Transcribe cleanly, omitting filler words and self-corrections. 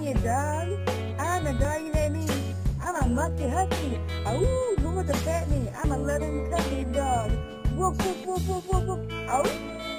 me a dog? I'm a dog, you hear me? I'm a musty husky. Oh, who wants to pet me? I'm a loving, cuddly dog. Woof, woof, woof, woof, woof, woof. Oh.